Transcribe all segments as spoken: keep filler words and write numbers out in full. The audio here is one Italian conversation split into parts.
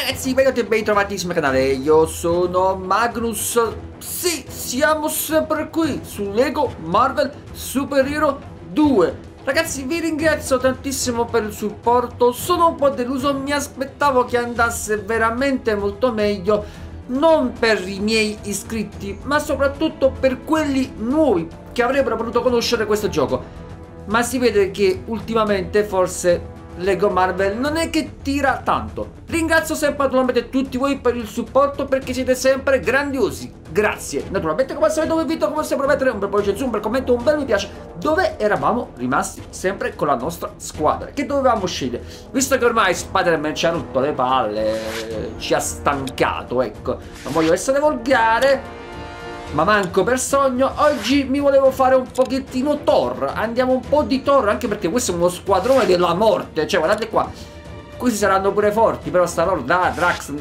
ragazzi, benvenuti e ben trovati sul mio canale. Io sono Magnus. Sì, siamo sempre qui su Lego Marvel Super Hero due. Ragazzi, vi ringrazio tantissimo per il supporto. Sono un po' deluso, mi aspettavo che andasse veramente molto meglio. Non per i miei iscritti, ma soprattutto per quelli nuovi che avrebbero potuto conoscere questo gioco. Ma si vede che ultimamente forse Lego Marvel non è che tira tanto. Ringrazio sempre naturalmente tutti voi per il supporto, perché siete sempre grandiosi. Grazie. Naturalmente, come al solito vi invito come sempre a mettere un bel pollice su, un bel commento, un bel mi piace, dove eravamo rimasti sempre con la nostra squadra, che dovevamo scegliere. Visto che ormai Spider-Man ci ha rotto le palle, ci ha stancato, ecco. Non voglio essere volgare, ma manco per sogno, oggi mi volevo fare un pochettino Thor. Andiamo un po' di Thor, anche perché questo è uno squadrone della morte. Cioè, guardate qua, questi saranno pure forti, però sta Lord, da Drax,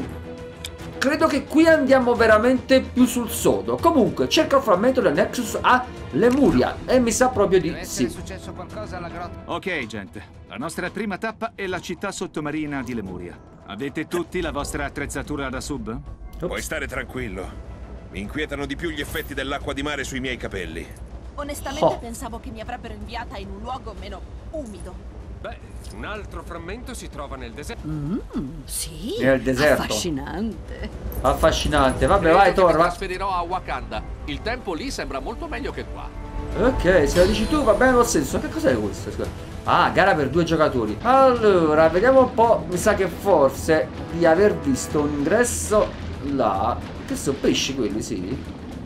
credo che qui andiamo veramente più sul sodo. Comunque, cerca il frammento del Nexus a Lemuria, e mi sa proprio di sì. È successo qualcosa alla grotta? Ok, gente, la nostra prima tappa è la città sottomarina di Lemuria. Avete tutti la vostra attrezzatura da sub? Ops. Puoi stare tranquillo. Mi inquietano di più gli effetti dell'acqua di mare sui miei capelli. Onestamente Oh. pensavo che mi avrebbero inviata in un luogo meno umido. Beh, un altro frammento si trova nel deserto. Mm, sì, Nel deserto. affascinante. Affascinante. Vabbè, Credo vai che Thor, mi va. trasferirò a Wakanda. Il tempo lì sembra molto meglio che qua. Ok, se lo dici tu va bene lo stesso. Che cos'è questo? Scusa. Ah, gara per due giocatori. Allora, vediamo un po'. Mi sa che forse di aver visto un ingresso là. Che sono pesci quelli, sì.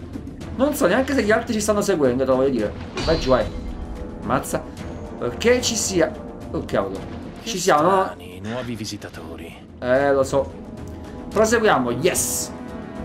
Non so neanche se gli altri ci stanno seguendo, te lo voglio dire. Vai giù, vai. Mazza. Ok, ci sia. Oh, cavolo. Ci siamo, no? Nuovi visitatori. Eh, lo so. Proseguiamo, yes.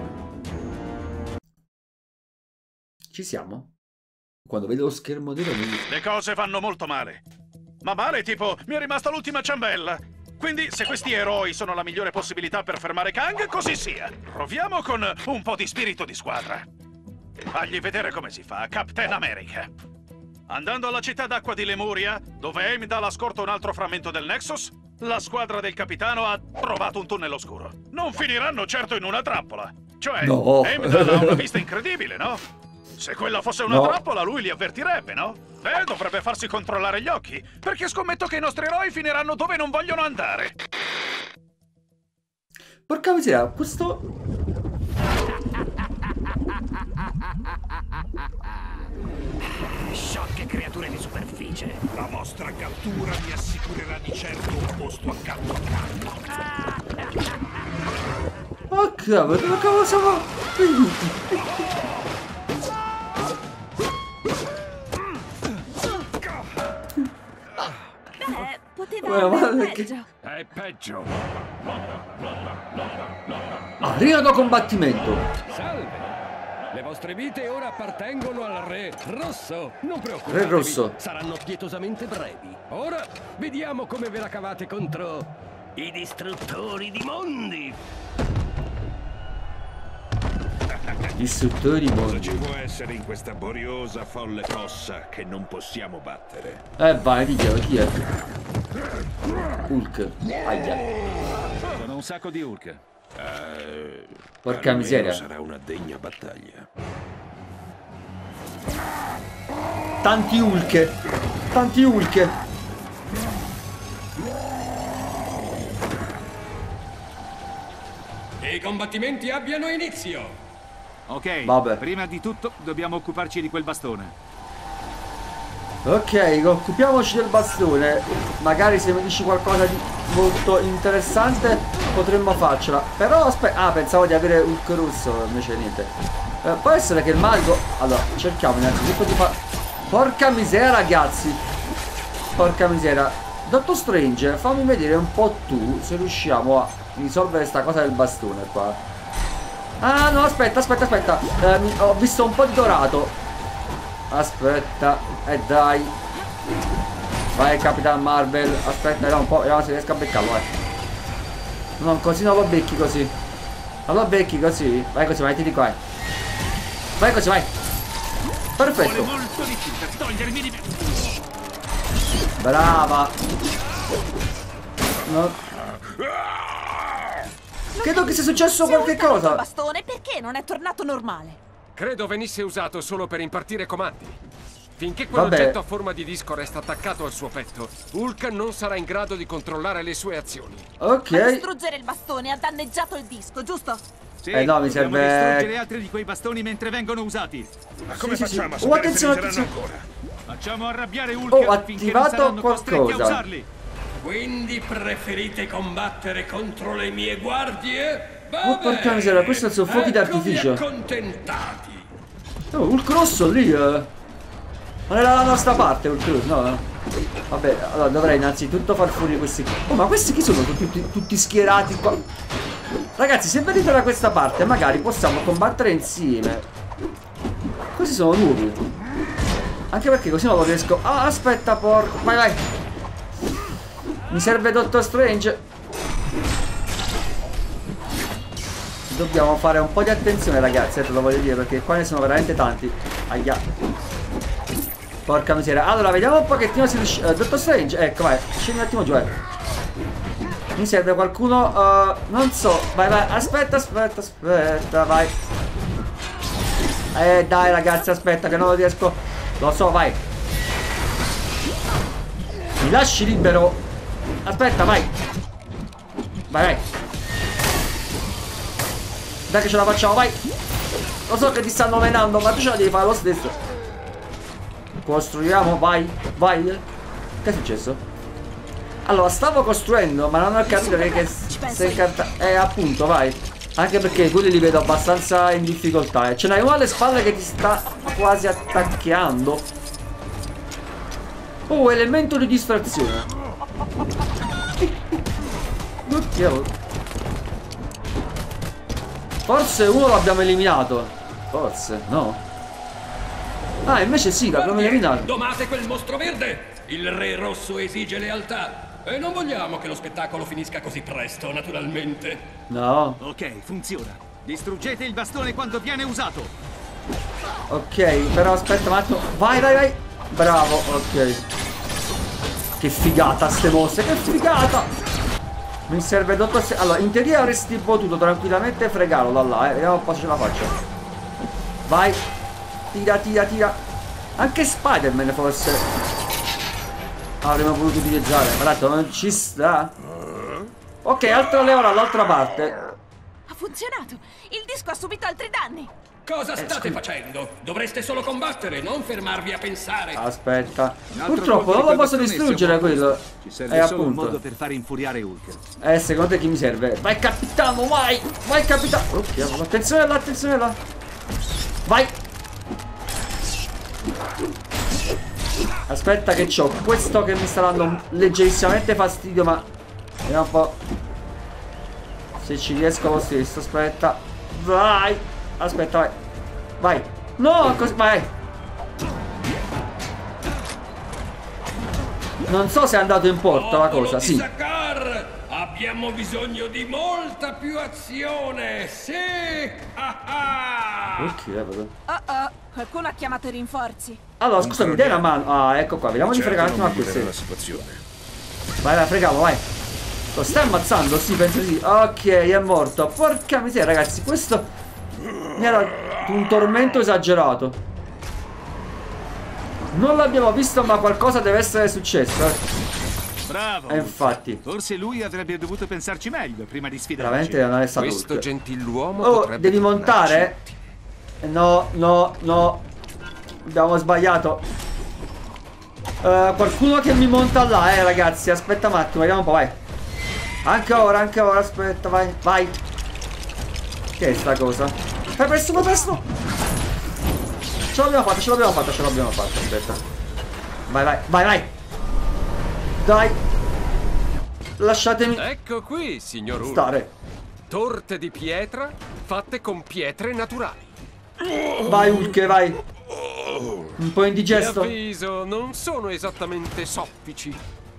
Ci siamo? Quando vedo lo schermo nero mi... Le cose vanno molto male. Ma male tipo, mi è rimasta l'ultima ciambella. Quindi, se questi eroi sono la migliore possibilità per fermare Kang, così sia. Proviamo con un po' di spirito di squadra. Fagli vedere come si fa, Captain America. Andando alla città d'acqua di Lemuria, dove Heimdall ha scorto un altro frammento del Nexus, la squadra del capitano ha trovato un tunnel oscuro. Non finiranno certo in una trappola. Cioè, No. Heimdall ha una vista incredibile, no? Se quella fosse una No. trappola, lui li avvertirebbe, no? Beh, dovrebbe farsi controllare gli occhi, perché scommetto che i nostri eroi finiranno dove non vogliono andare. Porca miseria, questo... Sciocche creature di superficie. La vostra cattura mi assicurerà di certo un posto accanto a Kang. Oh cavolo, dove cavolo siamo venuti? Beh, poteva Meno andare male che- peggio. È peggio. Arriva da combattimento. Salve. Le vostre vite ora appartengono al Re Rosso. Non preoccupatevi. Re Rosso. Saranno pietosamente brevi. Ora vediamo come ve la cavate contro i distruttori di mondi. Distruttori Cosa ci mondi. può essere in questa boriosa folle fossa che non possiamo battere? Eh vai, diglielo, chi è? Hulk. Aia. Sono un sacco di Hulk. Eh, Porca almeno miseria. sarà una degna battaglia. Tanti Hulk. Tanti Hulk. I combattimenti abbiano inizio. Ok, Vabbè. prima di tutto dobbiamo occuparci di quel bastone. Ok, occupiamoci del bastone. Magari se mi dici qualcosa di molto interessante potremmo farcela. Però aspetta. Ah, pensavo di avere Hulk rosso, invece niente. Eh, può essere che il mago... Allora, cerchiamo innanzitutto di fare... Porca miseria, ragazzi. Porca miseria. Dottor Strange, fammi vedere un po' tu se riusciamo a risolvere sta cosa del bastone qua. Ah no, aspetta, aspetta, aspetta. Eh, mi- ho visto un po' di dorato. Aspetta, e eh, dai. Vai Capitan Marvel. Aspetta, no, un po', vediamo se riesco a beccarlo, eh. No, così non lo becchi così. Non lo becchi così. Vai così, vai, ti dico, vai. Vai così, vai. Perfetto. molto di più per togliermi di me. Brava. No. Credo che sia successo Se qualche Hulk ha rotto cosa. il bastone, perché non è tornato normale? Credo venisse usato solo per impartire comandi. Finché Vabbè. quell'oggetto a forma di disco resta attaccato al suo petto, Hulk non sarà in grado di controllare le sue azioni. Ok. Ma distruggere il bastone ha danneggiato il disco, giusto? Sì, Eh, no, mi dobbiamo serve- distruggere altri di quei bastoni mentre vengono usati. Ma come Sì, sì, facciamo a sì. Oh, sapere se attenzione, ne useranno attenzione. ancora? Facciamo arrabbiare Hulk Ho finché non attivato saranno costretti a qualcosa. usarli. Quindi preferite combattere contro le mie guardie? Va Oh, porca miseria, questi sono fuochi d'artificio. accontentati. Oh, Hulk rosso lì, eh. Non era la nostra parte, Hulk rosso, no? Vabbè, allora dovrei innanzitutto far fuori questi. Oh, ma questi chi sono? Tutti, tutti schierati qua. Ragazzi, se venite da questa parte, magari possiamo combattere insieme. Questi sono nuovi. Anche perché così non lo riesco. Ah, aspetta, porco. Vai, vai. Mi serve Doctor Strange. Dobbiamo fare un po' di attenzione, ragazzi, eh, te lo voglio dire, perché qua ne sono veramente tanti. Aia. Porca miseria. Allora, vediamo un pochettino se riesce. Uh, Doctor Strange, ecco, vai. Scendi un attimo giù, eh. Mi serve qualcuno. Uh, non so. Vai, vai. Aspetta, aspetta, aspetta, vai. Eh, dai, ragazzi, aspetta, che non lo riesco. Lo so, vai. Mi lasci libero. Aspetta, vai. Vai, vai. Dai che ce la facciamo, vai. Lo so che ti stanno menando, ma tu ce la devi fare lo stesso. Costruiamo, vai, vai. Che è successo? Allora, stavo costruendo, ma non ho capito che, che sei carta. Eh, appunto, vai. Anche perché quelli li vedo abbastanza in difficoltà. E ce n'hai uno alle spalle che ti sta quasi attacchiando. Oh, elemento di distrazione. Oddio. Forse uno l'abbiamo eliminato. Forse, no. Ah, invece sì, l'abbiamo eliminato. Domate quel mostro verde! Il re rosso esige lealtà. E non vogliamo che lo spettacolo finisca così presto, naturalmente. No. Ok, funziona. Distruggete il bastone quando viene usato. Ok, però aspetta un attimo. Vai, vai, vai. Bravo, ok. Che figata ste mosse, che figata. Mi serve Doctor Strange. Allora, in teoria avresti potuto tranquillamente fregarlo da là, eh. Vediamo un po' se ce la faccio. Vai. Tira, tira, tira. Anche Spider-Man forse avremmo voluto utilizzare. Ma tanto non ci sta. Ok, altro leva dall'altra parte. Ha funzionato! Il disco ha subito altri danni! Cosa Eh, state scusa. facendo? Dovreste solo combattere, non fermarvi a pensare. Aspetta. Un altro Purtroppo colpo non di lo posso quel bastone distruggere siamo a quello. posto. Ci serve Eh, solo un modo appunto. per far infuriare Hulk. Eh, secondo te chi mi serve? Vai capitano, vai! Vai capitano! Ok, attenzione là, attenzione là! Vai! Aspetta che c'ho questo che mi sta dando leggerissimamente fastidio, ma vediamo un po' se ci riesco lo stesso. Aspetta. Vai! Aspetta, vai! Vai! No, così, vai! Non so se è andato in porto la cosa, sì. Sakar, abbiamo bisogno di molta più azione, sì! Ah ah! Ok, vedo. Oh oh, qualcuno ha chiamato i rinforzi. Allora, scusami, dai una mano. Ah, ecco qua, vediamo di Certo, fregare un non attimo a migliorerà questi. la situazione. Vai, vai, fregalo, vai. Lo stai ammazzando? Sì, penso di sì. Ok, è morto. Porca miseria, ragazzi, questo mi era un tormento esagerato. Non l'abbiamo visto, ma qualcosa deve essere successo, eh. Bravo. E infatti. Forse lui avrebbe dovuto pensarci meglio prima di sfidarci. Veramente non è stato Questo Hulk. gentiluomo Oh, potrebbe devi montare? No, no, no. Abbiamo sbagliato. Uh, qualcuno che mi monta là, eh, ragazzi. Aspetta un attimo, vediamo un po', vai. Anche ora, anche ora, aspetta, vai, vai. Che è sta cosa? Fai presto, fai presto. Ce l'abbiamo fatta, ce l'abbiamo fatta, ce l'abbiamo fatta, aspetta. Vai, vai, vai, vai. Dai. Lasciatemi Ecco qui, signor Hulk. stare. Torte di pietra fatte con pietre naturali. Vai, Hulk, vai. Un po' Ti indigesto. avviso, non sono esattamente soffici.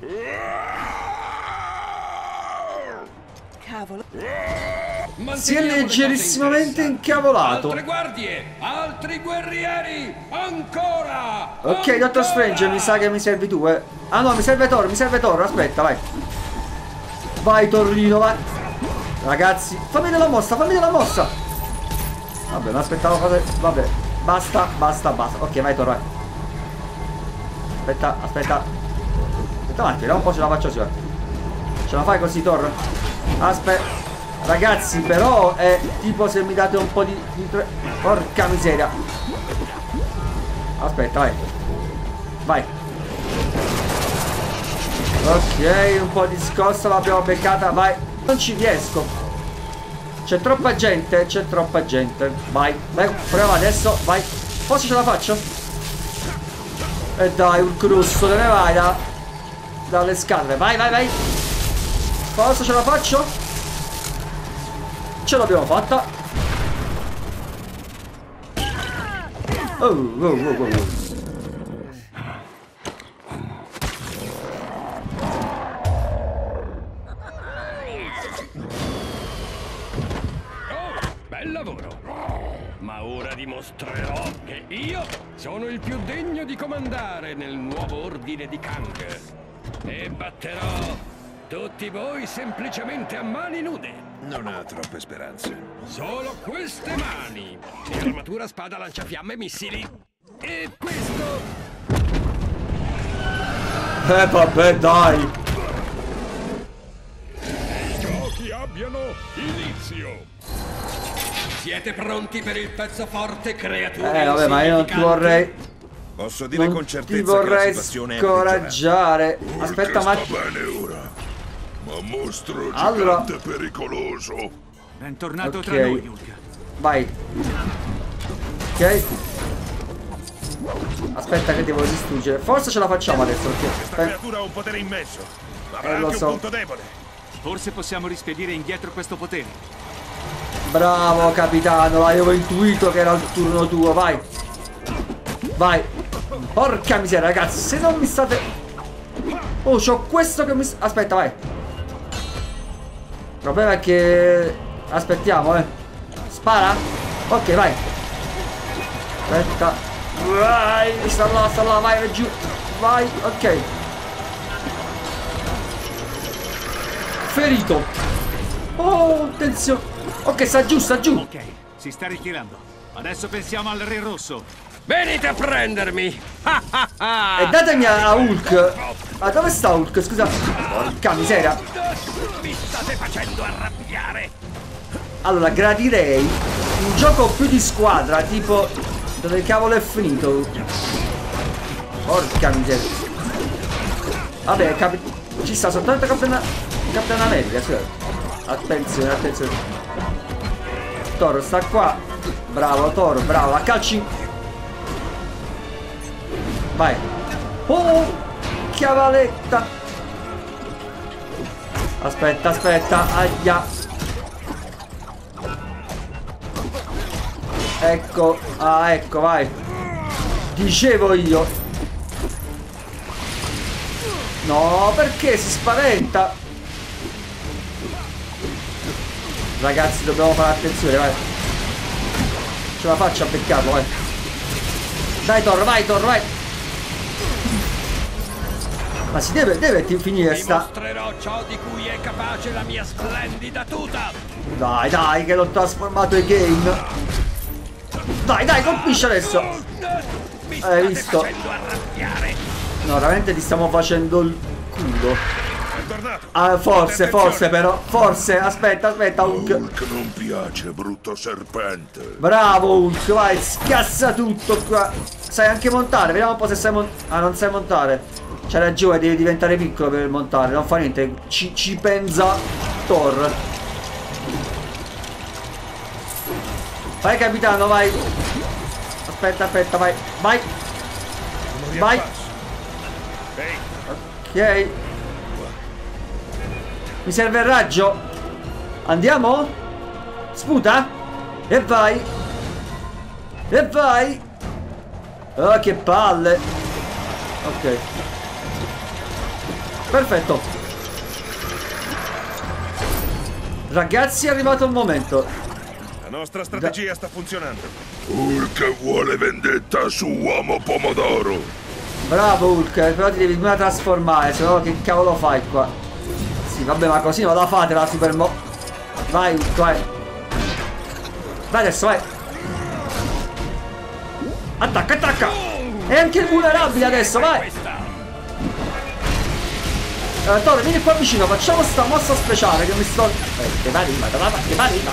Cavolo. Si è leggerissimamente incavolato. Altre guardie, altri guerrieri, ancora! Ok, Doctor Strange, mi sa che mi servi tu, eh. Ah no, mi serve Thor, mi serve Thor, aspetta, vai. Vai, Torrino, vai. Ragazzi, fammi della mossa, fammi della mossa. Vabbè, mi aspettavo cose. Vabbè, basta, basta, basta. Ok, vai, Thor, vai. Aspetta, aspetta. Aspetta un attimo, vediamo un po' ce la faccio, signore. Ce la fai così, Thor? Aspetta. Ragazzi, però è tipo se mi date un po' di, di tre... Porca miseria. Aspetta, vai. Vai. Ok, un po' di scossa l'abbiamo beccata, vai. Non ci riesco. C'è troppa gente, c'è troppa gente. Vai, vai, proviamo adesso, vai. Forse ce la faccio? E dai, un crusso, te ne vai da... dalle scatole. Vai, vai, vai. Forse ce la faccio? Ce l'abbiamo fatta. Oh, oh, oh, oh, oh. Bel lavoro. Ma ora dimostrerò che io sono il più degno di comandare nel nuovo ordine di Kang. E batterò tutti voi semplicemente a mani nude. Non ha troppe speranze. Solo queste mani. E armatura, spada, lanciafiamme, missili. E questo... Eh vabbè, dai. I giochi abbiano inizio. Siete pronti per il pezzo forte, creature? Eh vabbè, ma io non ti vorrei... Posso dire non con ti certezza vorrei che la situazione scoraggiare. è Aspetta, ma... bene ora. Ma mostro allora... gigante pericoloso. Bentornato okay. tra noi, Hulk. Vai. Ok. Aspetta che devo distruggere. Forse ce la facciamo adesso. Questa Perché... creatura ha un potere immenso. Ma avrà Eh, lo anche so. un punto debole. Forse possiamo rispedire indietro questo potere. Bravo capitano, l'avevo intuito che era il turno tuo, vai. Vai. Porca miseria, ragazzi, se non mi state... Oh, c'ho questo che mi... Aspetta, vai. Il problema è che... Aspettiamo, eh. Spara? Ok, vai. Aspetta. Vai, sta là, sta là, vai, vai giù. Vai, ok. Ferito. Oh, attenzione. Ok, sta giù, sta giù. Ok, si sta ritirando. Adesso pensiamo al Re Rosso. Venite a prendermi. E datemi a Hulk. Ma dove sta Hulk? Scusa. Porca miseria. Mi state facendo arrabbiare. Allora, gradirei un gioco più di squadra, tipo... Dove cavolo è finito? Porca miseria. Vabbè, capi... ci sta soltanto Captain... Captain America, sì. Attenzione, attenzione. Thor sta qua. Bravo, Thor, bravo. A calci. Vai. Oh, chiavaletta. Aspetta, aspetta. Aia. Ecco. Ah, ecco, vai. Dicevo io. No, perché si spaventa? Ragazzi, dobbiamo fare attenzione, vai. Ce la faccio a beccarlo, vai. Dai, Thor, vai, Thor, vai. Ma si deve, deve finire sta... Dimostrerò ciò di cui è capace la mia splendida tuta. Dai, dai, che l'ho trasformato in game. Dai, dai, colpisci adesso. Mi Hai visto? facendo arrabbiare. No, veramente ti stiamo facendo il culo. È tornato. Ah, forse, Attenzione. forse però. Forse, aspetta, aspetta, Hulk. Hulk non piace, brutto serpente. Bravo Hulk, vai, scassa tutto qua. Sai anche montare, vediamo un po' se sai montare. Ah, non sai montare. C'hai ragione, devi diventare piccolo per montare. Non fa niente, ci, ci pensa Thor. Vai capitano, vai. Aspetta, aspetta, vai. Vai. Vai. Ok. Mi serve il raggio. Andiamo? Sputa. E vai. E vai. Oh, che palle. Ok. Perfetto. Ragazzi, è arrivato il momento. La nostra strategia sta funzionando. Hulk vuole vendetta su Uomo Pomodoro. Bravo Hulk, però ti devi prima trasformare, se no che cavolo fai qua? Sì, vabbè, ma così non la fate la super mo... Vai, vai. Vai adesso, vai. Attacca, attacca. È anche il vulnerabile adesso, vai. Uh, Thor, vieni qua vicino, facciamo sta mossa speciale che mi sto... Eh, che va arriva, che va, che va arriva.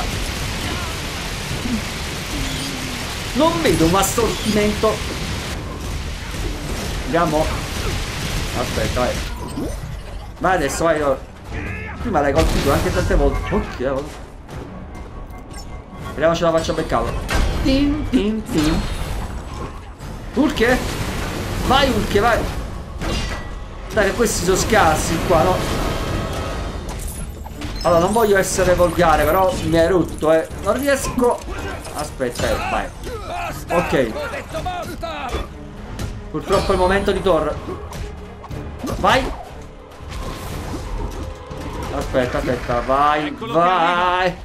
Non vedo un assortimento. Andiamo. Aspetta, vai. Vai adesso, vai Thor. Prima l'hai colpito anche tante volte. Ok. Vediamo se la faccio beccare. Tin, tin, tin. Hulk? Vai Hulk, vai. Dai, che questi sono scarsi qua, no? Allora, non voglio essere volgare, però mi hai rotto, eh. Non riesco... Aspetta, eh, vai. Ok. Purtroppo è il momento di Thor. Vai. Aspetta, aspetta, vai, vai.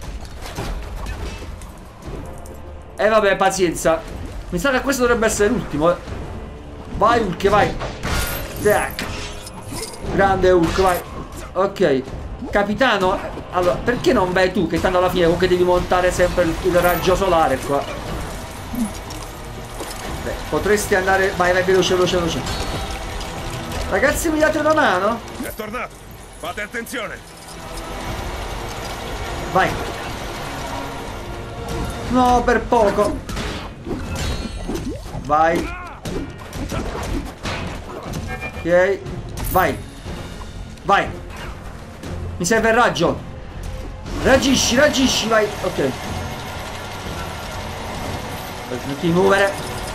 E eh, vabbè, pazienza. Mi sa che questo dovrebbe essere l'ultimo, eh. Vai Hulk, vai. Tac. Grande Hulk, vai. Ok. Capitano, allora, perché non vai tu? Che tanto alla fine comunque devi montare sempre il, il raggio solare qua. Beh, potresti andare... Vai, vai, veloce, veloce, veloce. Ragazzi, mi date una mano? È tornato. Fate attenzione. Vai. No, per poco. Vai. Ok. Vai. Vai. Mi serve il raggio. Raggisci, raggisci, vai. Ok. Non ti muovere.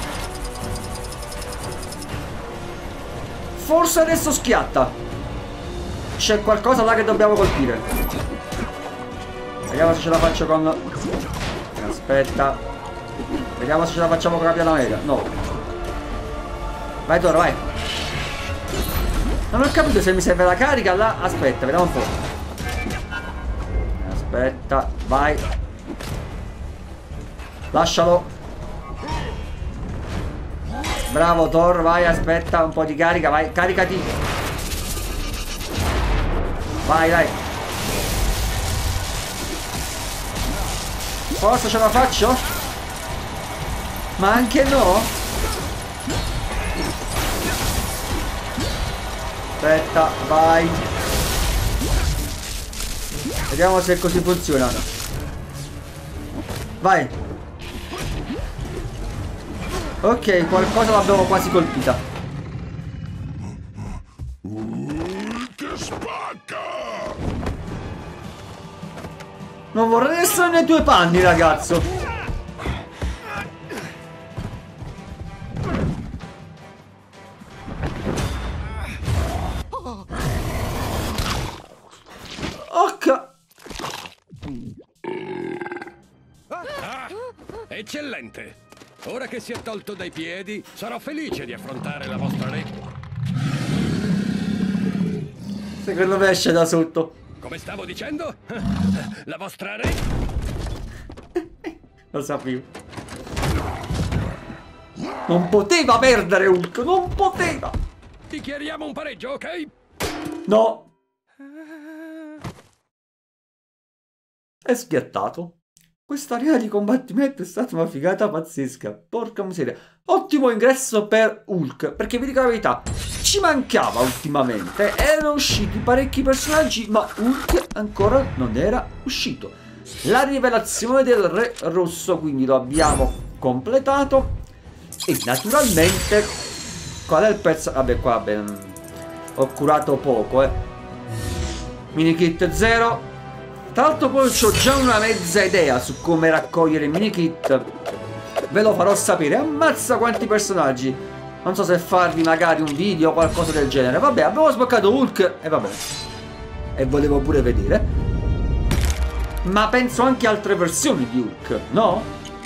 Forse adesso schiatta. C'è qualcosa là che dobbiamo colpire. Vediamo se ce la faccio con... Aspetta. Vediamo se ce la facciamo con la piana mega. No. Vai Toro, vai. Non ho capito se mi serve la carica là. Aspetta, vediamo un po'. Aspetta, vai. Lascialo. Bravo Thor, vai, aspetta un po' di carica, vai, caricati. Vai, vai. Forse ce la faccio? Ma anche no? Aspetta, vai. Vediamo se così funziona. Vai. Ok, qualcosa l'abbiamo quasi colpita. Che spacca! Non vorrei essere nei tuoi panni, ragazzo. Ok. Ah, eccellente. Ora che si è tolto dai piedi, sarò felice di affrontare la vostra re. Secondo me esce da sotto. Come stavo dicendo? La vostra re? Lo sapevo. Non poteva perdere Hulk, non poteva. Dichiariamo un pareggio, ok? No. È schiattato. Questa arena di combattimento è stata una figata pazzesca. Porca miseria. Ottimo ingresso per Hulk. Perché vi dico la verità, ci mancava ultimamente. Erano usciti parecchi personaggi, ma Hulk ancora non era uscito. La rivelazione del Re Rosso, quindi lo abbiamo completato. E naturalmente, qual è il pezzo? Vabbè, qua vabbè, ho curato poco, eh. Minikit zero. Tra l'altro poi ho già una mezza idea su come raccogliere i minikit. Ve lo farò sapere. Ammazza quanti personaggi. Non so se farvi magari un video o qualcosa del genere. Vabbè, abbiamo sbloccato Hulk e vabbè. E volevo pure vedere. Ma penso anche altre versioni di Hulk, no?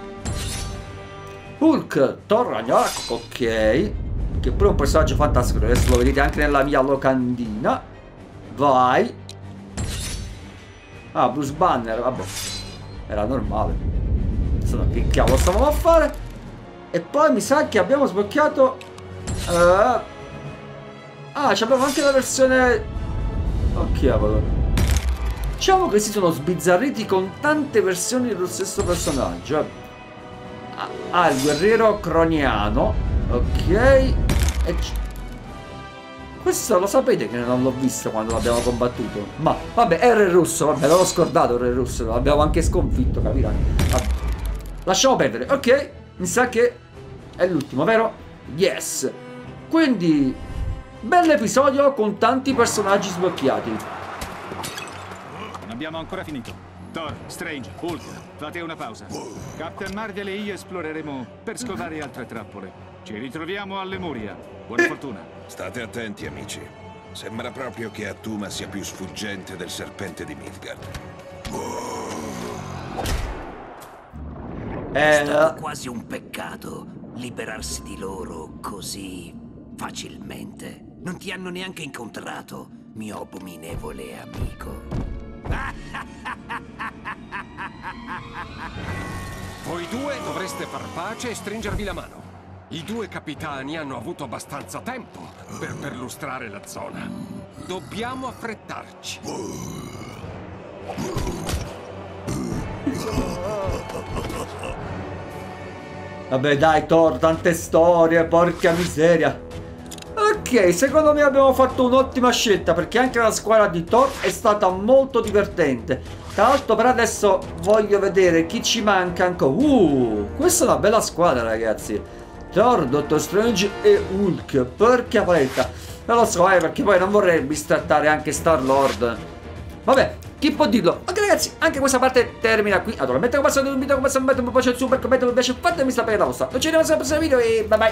Hulk, Thor Ragnarok, ok. Che è pure un personaggio fantastico. Adesso lo vedete anche nella mia locandina. Vai. Ah, Bruce Banner, vabbè. Era normale. Adesso che cavolo stavamo a fare? E poi mi sa che abbiamo sbloccato uh... Ah, abbiamo anche la versione... Oh cavolo. Diciamo che si sono sbizzarriti con tante versioni dello stesso personaggio. Ah, il guerriero croniano. Ok. E questo lo sapete che non l'ho visto quando l'abbiamo combattuto. Ma vabbè, era il russo, vabbè, l'ho scordato, era il russo, l'abbiamo anche sconfitto, capirai? Vabbè. Lasciamo perdere, ok. Mi sa che è l'ultimo, vero? Yes. Quindi, bell'episodio con tanti personaggi sblocchiati. Non abbiamo ancora finito. Thor, Strange, Hulk, fate una pausa. Captain Marvel e io esploreremo per scovare altre trappole. Ci ritroviamo a Lemuria. Buona fortuna. State attenti, amici. Sembra proprio che Attuma sia più sfuggente del serpente di Midgard. È stato quasi un peccato liberarsi di loro così facilmente. Non ti hanno neanche incontrato, mio abominevole amico. Voi due dovreste far pace e stringervi la mano. I due capitani hanno avuto abbastanza tempo per perlustrare la zona. Dobbiamo affrettarci. Vabbè dai Thor, tante storie, porca miseria. Ok, secondo me abbiamo fatto un'ottima scelta, perché anche la squadra di Thor è stata molto divertente. Tra l'altro per adesso voglio vedere chi ci manca ancora. Uh, questa è una bella squadra, ragazzi. Thor, Doctor Strange e Hulk. Porca paletta. Non lo so, eh, perché poi non vorrei bistrattare anche Star-Lord. Vabbè, chi può dirlo? Ok ragazzi, anche questa parte termina qui. Naturalmente come al solito vi invito a come sempre un po' c'è il super commento, mi piace, fatemi sapere la vostra. Noi ci vediamo al prossimo video e bye bye.